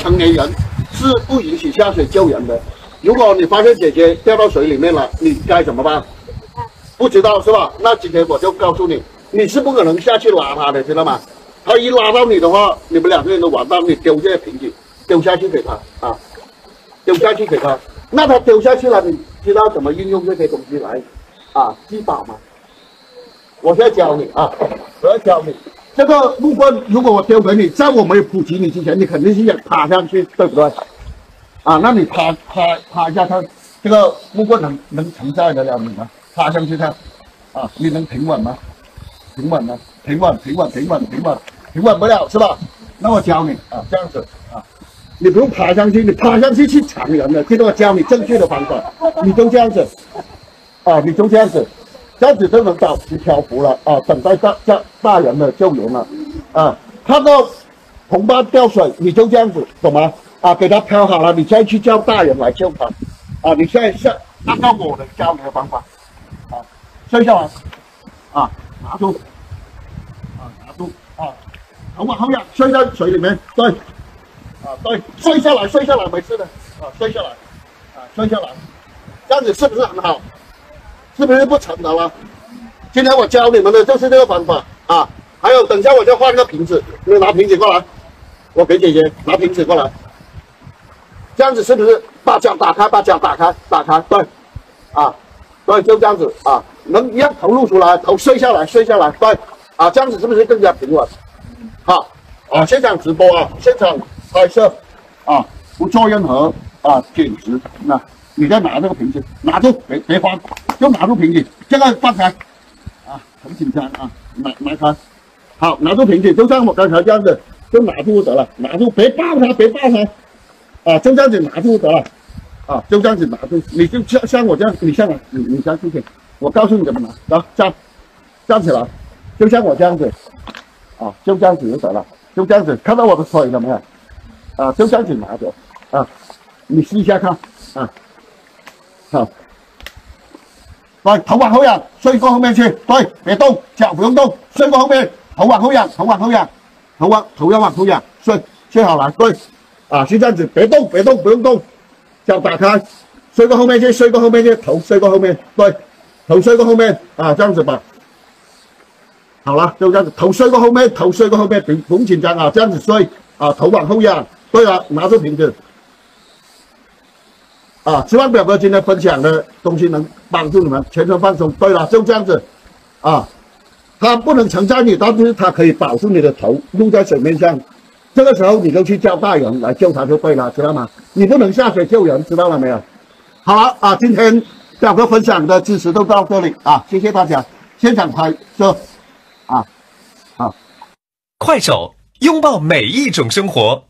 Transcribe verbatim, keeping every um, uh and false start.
成年人是不允许下水救人的。如果你发现姐姐掉到水里面了，你该怎么办？不知道是吧？那今天我就告诉你，你是不可能下去拉她的，知道吗？她一拉到你的话，你们两个人都完蛋，你丢这些瓶子丢下去给她啊，丢下去给她。那她丢下去了，你知道怎么运用这些东西来啊击倒吗？我现在教你啊，我要教你。这个木棍，如果我丢给你，在我没有普及你之前，你肯定是想趴上去，对不对？啊，那你趴趴趴一下看，这个木棍能能承载得了你吗？趴上去看，啊，你能平稳吗？平稳吗？平稳，平稳，平稳，平稳，平稳不了是吧？那我教你啊，这样子啊，你不用爬上去，你爬上去去抢人的。现在我教你正确的方法，你就这样子，啊，你就这样子。这样子就能保持漂浮了啊！等待大大大人的救援了啊！看到同伴掉水，你就这样子，懂吗？啊，给他漂好了，你再去叫大人来救他啊！你现在是按照我的教你的方法啊，睡下来啊，拿住啊，拿住啊，头往后仰，睡在水里面，对啊，对，睡下来，睡下来，没事的啊，睡下来啊，睡下来，这样子是不是很好？是不是不成的了？今天我教你们的就是这个方法啊！还有，等一下我就换个瓶子，你拿瓶子过来，我给姐姐拿瓶子过来，这样子是不是把脚打开，把脚打开，打开，对，啊，对，就这样子啊，能让头露出来，头睡下来，睡下来，对，啊，这样子是不是更加平稳？好，啊，现场直播啊，现场拍摄啊，不做任何啊剪辑，那。你再拿这个瓶子，拿住，别别慌，就拿住瓶子，这个放开，啊，很紧张啊，拿拿开，好，拿住瓶子，就像我刚才这样子，就拿住得了，拿住，别抱它，别抱它，啊，就这样子拿住得了，啊，就这样子拿住，你就像像我这样，你上来，你你上去，我告诉你怎么拿，啊，站，站起来，就像我这样子，啊，就这样子就得了，就这样子，看到我的腿了没有？啊，就这样子拿着，啊，你试一下看，啊。好，对，头往后仰，睡过后面去，对，别动，脚不用动，睡过后面，头往后仰，头往后仰，头往头要往后仰，睡，睡好了，对，啊，是这样子，别动，别动，不用动，脚打开，睡过后面去，睡过后面去，头睡过后面，对，头睡过后面，啊，这样子吧，好了，就这样子，头睡过后面，头睡过后面，不不用紧张啊，这样子睡，啊，头往后仰，对了，拿住瓶子。啊，希望表哥今天分享的东西能帮助你们全身放松。对了，就这样子，啊，它不能承载你，但是它可以保住你的头露在水面上。这个时候你就去叫大人来救他就对了，知道吗？你不能下水救人，知道了没有？好了啊，今天表哥分享的知识都到这里啊，谢谢大家。现场拍摄，啊，好， 快手拥抱每一种生活。